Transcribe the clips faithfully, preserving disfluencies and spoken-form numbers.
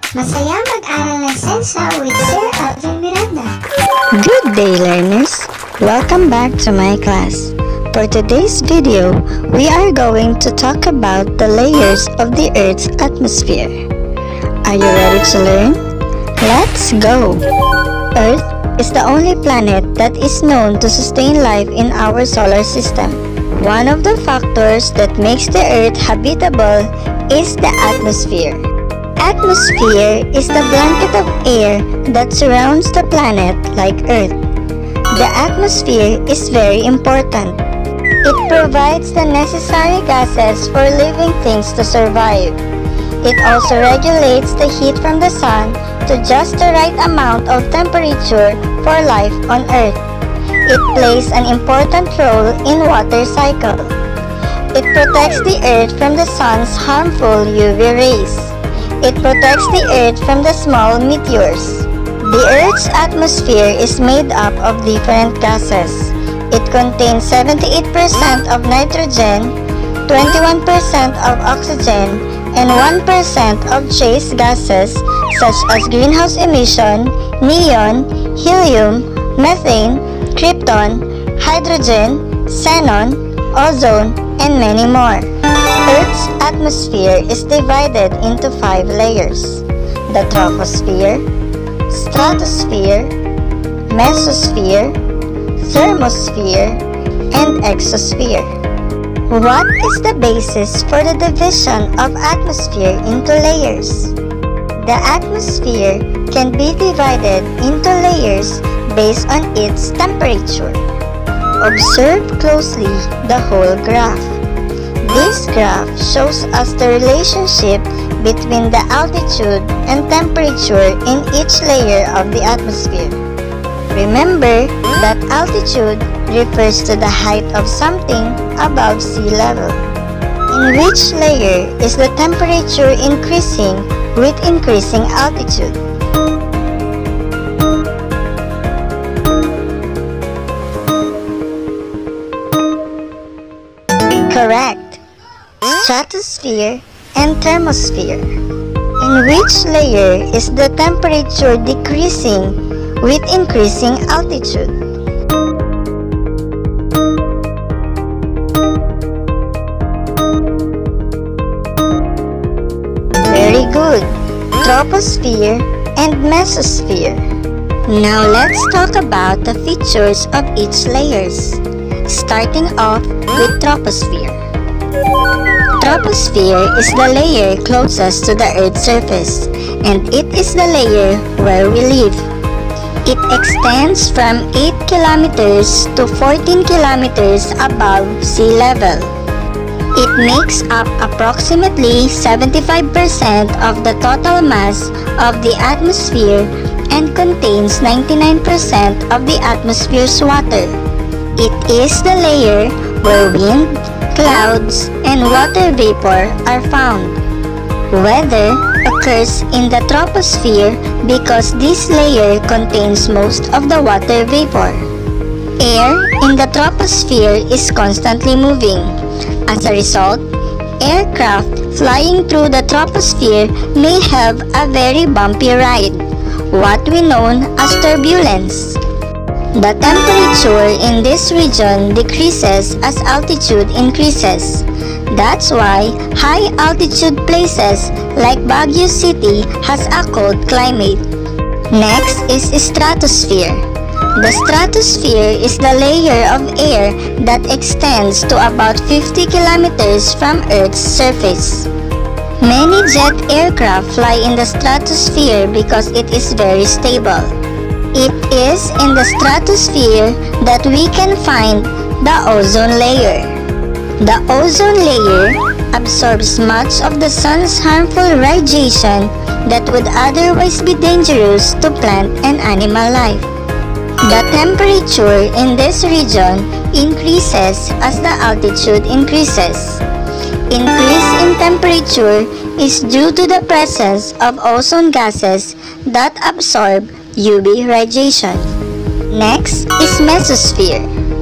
Masaya mag-aral ng sensya with Sir Alvin Miranda. Good day, learners! Welcome back to my class. For today's video, we are going to talk about the layers of the Earth's atmosphere. Are you ready to learn? Let's go! Earth is the only planet that is known to sustain life in our solar system. One of the factors that makes the Earth habitable is the atmosphere. Atmosphere is the blanket of air that surrounds the planet like Earth. The atmosphere is very important. It provides the necessary gases for living things to survive. It also regulates the heat from the sun to just the right amount of temperature for life on Earth. It plays an important role in water cycle. It protects the Earth from the sun's harmful U V rays. It protects the Earth from the small meteors. The Earth's atmosphere is made up of different gases. It contains seventy-eight percent of nitrogen, twenty-one percent of oxygen, and one percent of trace gases such as greenhouse emission, neon, helium, methane, krypton, hydrogen, xenon, ozone, and many more. Earth's atmosphere is divided into five layers: the troposphere, stratosphere, mesosphere, thermosphere, and exosphere. What is the basis for the division of atmosphere into layers? The atmosphere can be divided into layers based on its temperature. Observe closely the whole graph. This graph shows us the relationship between the altitude and temperature in each layer of the atmosphere. Remember that altitude refers to the height of something above sea level. In which layer is the temperature increasing with increasing altitude? Correct! Stratosphere and thermosphere. In which layer is the temperature decreasing with increasing altitude? Very good! Troposphere and mesosphere. Now let's talk about the features of each layers. Starting off with troposphere. Troposphere is the layer closest to the Earth's surface, and it is the layer where we live. It extends from eight kilometers to fourteen kilometers above sea level. It makes up approximately seventy-five percent of the total mass of the atmosphere and contains ninety-nine percent of the atmosphere's water. It is the layer where wind, clouds, and water vapor are found. Weather occurs in the troposphere because this layer contains most of the water vapor. Air in the troposphere is constantly moving. As a result, aircraft flying through the troposphere may have a very bumpy ride, what we know as turbulence. The temperature in this region decreases as altitude increases. That's why high altitude places like Baguio City has a cold climate. Next is stratosphere. The stratosphere is the layer of air that extends to about fifty kilometers from Earth's surface. Many jet aircraft fly in the stratosphere because it is very stable. It is in the stratosphere that we can find the ozone layer. The ozone layer absorbs much of the sun's harmful radiation that would otherwise be dangerous to plant and animal life. The temperature in this region increases as the altitude increases. Increase in temperature is due to the presence of ozone gases that absorb U V radiation. Next is mesosphere.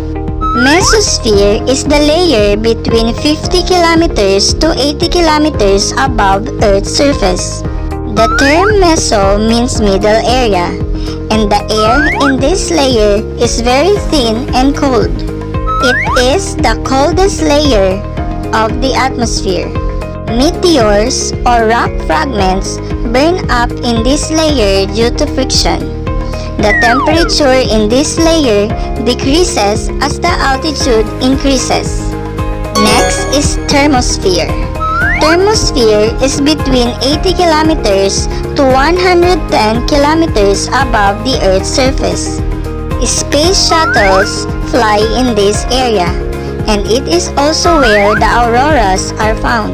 Mesosphere is the layer between fifty kilometers to eighty kilometers above Earth's surface. The term meso means middle area, and the air in this layer is very thin and cold. It is the coldest layer of the atmosphere. Meteors or rock fragments burn up in this layer due to friction. The temperature in this layer decreases as the altitude increases. Next is thermosphere. Thermosphere is between eighty kilometers to one hundred ten kilometers above the Earth's surface. Space shuttles fly in this area, and it is also where the auroras are found.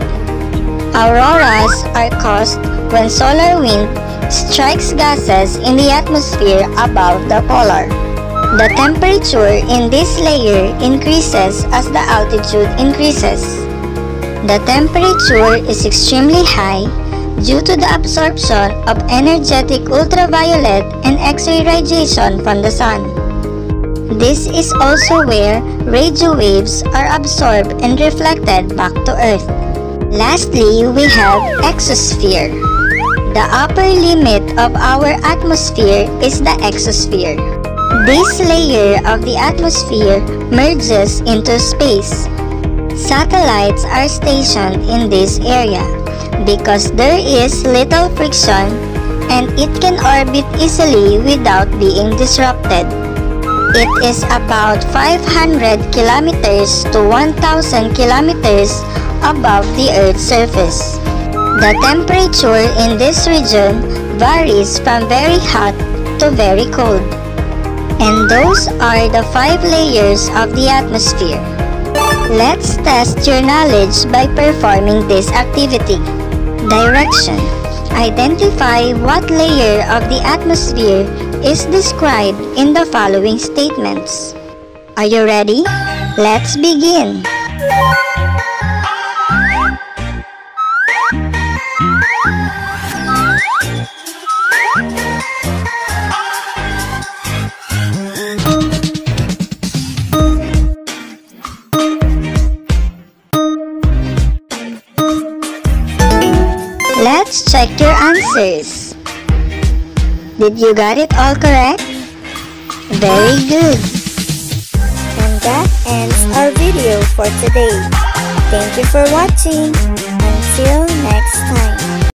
Auroras are caused when solar wind strikes gases in the atmosphere above the polar. The temperature in this layer increases as the altitude increases. The temperature is extremely high due to the absorption of energetic ultraviolet and X-ray radiation from the sun. This is also where radio waves are absorbed and reflected back to Earth. Lastly, we have exosphere. The upper limit of our atmosphere is the exosphere. This layer of the atmosphere merges into space. Satellites are stationed in this area because there is little friction and it can orbit easily without being disrupted. It is about five hundred kilometers to one thousand kilometers above the Earth's surface. The temperature in this region varies from very hot to very cold. And those are the five layers of the atmosphere. Let's test your knowledge by performing this activity. Direction. Identify what layer of the atmosphere is described in the following statements. Are you ready? Let's begin. Let's check your answers. Did you got it all correct? Very good. And that ends our video for today. Thank you for watching. Until next time.